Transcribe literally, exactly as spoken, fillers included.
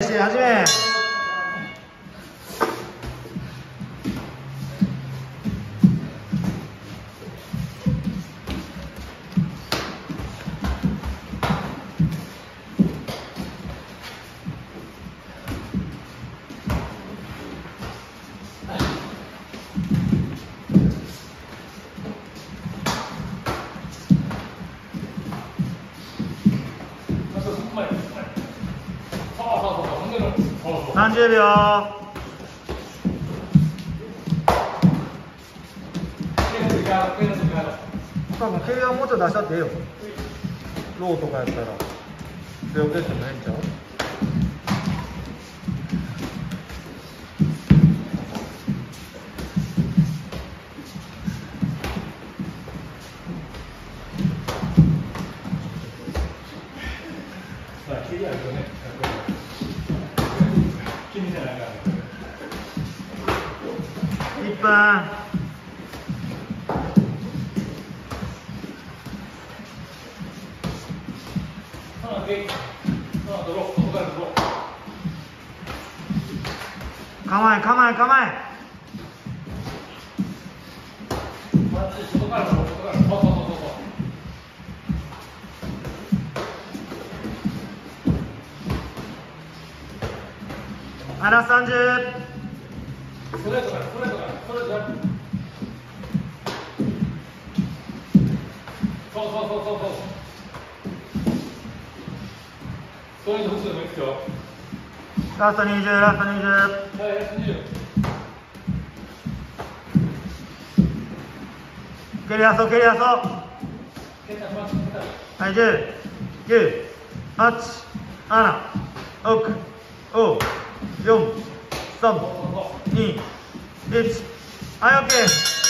始め。さんじゅうびょう。多分軽はもうちょっと出したってええよ。ローとかやったらゼロケースもええんちゃう。いっぷん。構え構え構え。あらさんじゅう。ストレートからストレートからストレートから。そうそうそうそうそう。ストレート複数でもいいですよ。ラストにじゅう、ラストにじゅう。はい、ラストにじゅう。蹴りやそう、蹴りやそう。はい、じゅう、きゅう、はち、なな、ろく、ご、よん、さん、に、いち。はい、オッケー。